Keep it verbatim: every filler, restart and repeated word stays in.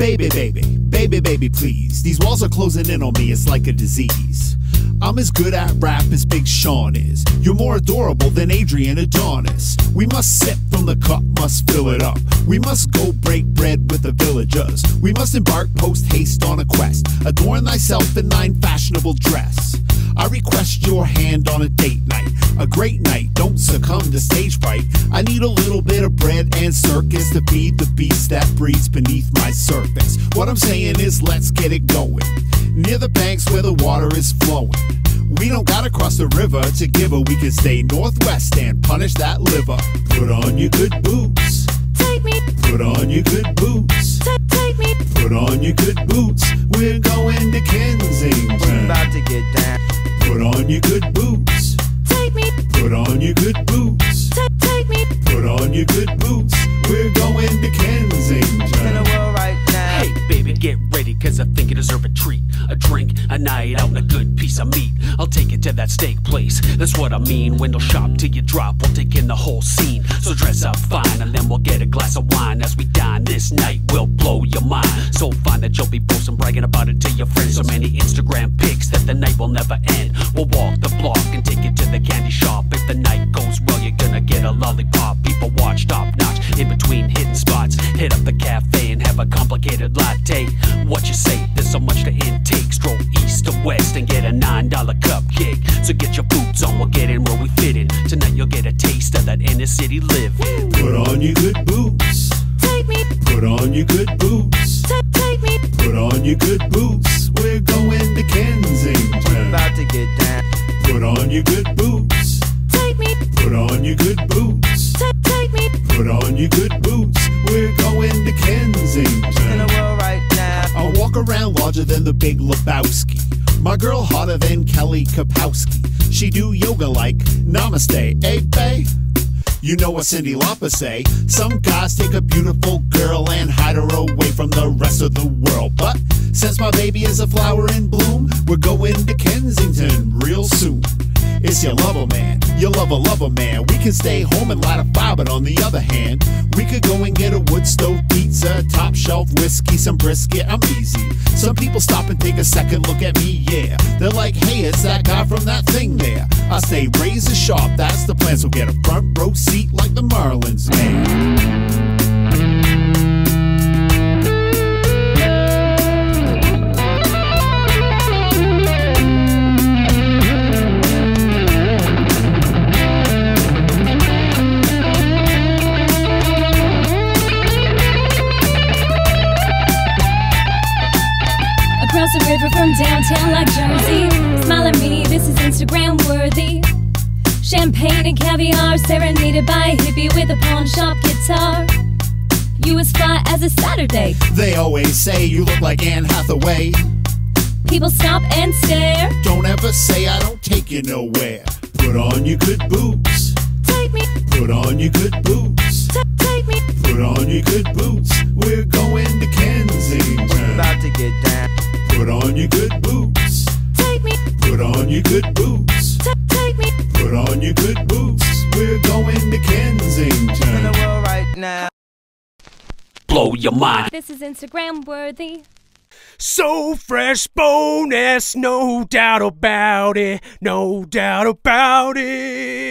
Baby, baby, baby, baby, please. These walls are closing in on me, it's like a disease. I'm as good at rap as Big Sean is. You're more adorable than Adrian Adonis. We must sip from the cup, must fill it up. We must go break bread with the villagers. We must embark post haste on a quest. Adorn thyself in thine fashionable dress. I request your hand on a date night, a great night, don't succumb to stage fright. I need a little bit of bread and circus to feed the beast that breathes beneath my surface. What I'm saying is let's get it going, near the banks where the water is flowing. We don't gotta cross the river to give her, we can stay northwest and punish that liver. Put on your good boots, Take me, put on your good boots, take, take me, put on your good boots. We're going to Kensington. We're about to get down. Put on your good boots, take me, put on your good boots, take, take me. put on your good boots. We're going to In the Kensington. world right now. Hey baby, get ready, cause I think you deserve a treat. A drink, a night out, and a good piece of meat. I'll take you to that steak place, that's what I mean. Window shop till you drop, we'll take in the whole scene. So dress up fine, and then we'll get a glass of wine. As we dine this night, we'll blow your mind. So fine that you'll be boasting, bragging about it to your friends. So many Instagram pics that the night will never end. We'll walk the block and take you to the candy shop. If the night goes well, you're gonna get a lollipop. People watch top notch, in between hitting spots. Hit up the cafe and have a complicated latte. What you say, there's so much to intake. Stroll east to west and get a nine dollar cupcake. So get your boots on, we'll get in where we fit in. Tonight you'll get a taste of that inner city living. Put on your good boots, Take me, put on your good boots, take, take me, put on your good boots. We're going to We're Kensington. about to get down. Put on your good boots, take me, put on your good boots, take, take me. put on your good boots. We're going to In the Kensington. world right now. I walk around larger than the Big Lebowski. My girl hotter than Kelly Kapowski. She do yoga like namaste, eh, bae? You know what Cyndi Lauper say? Some guys take a beautiful girl and hide her away from the rest of the world. But since my baby is a flower in bloom, we're going to Kensington real soon. It's your lover man, your lover lover man. We can stay home and light a fire, but on the other hand, we could go and get a wood stove pizza, top shelf whiskey, some brisket. I'm easy. Some people stop and take a second look at me, yeah. They're like, hey, it's that guy from that thing there. I stay razor sharp, that's the plan. So get a front row seat like the Marlins, man. Across the river from downtown like Jersey. Smile at me, this is Instagram worthy. Champagne and caviar, serenaded by a hippie with a pawn shop guitar. You as fly as a Saturday. They always say you look like Anne Hathaway. People stop and stare. Don't ever say I don't take you nowhere. Put on your good boots, Take me, put on your good boots, take, take me, put on your good boots. We're going to We're Kensington. about to get down. Put on your good boots, take me, put on your good boots, take, take me. put on your good boots. We're going to In the Kensington. world right now. Blow your mind. This is Instagram worthy. So fresh bonus, no doubt about it, no doubt about it.